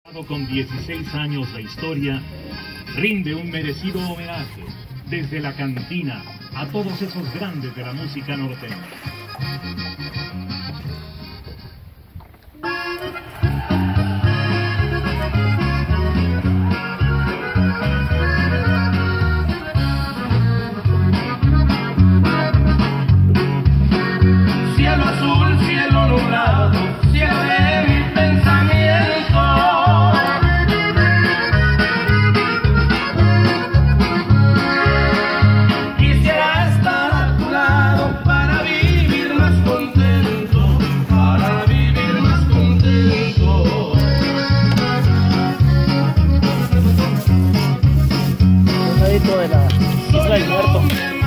Con 16 años de historia, rinde un merecido homenaje desde la cantina a todos esos grandes de la música norteña. Cielo azul, cielo nublado, cielo de mi pensamiento. Quisiera estar a tu lado para vivir más contento, para vivir más contento. Un ladito de la Isla del Muerto.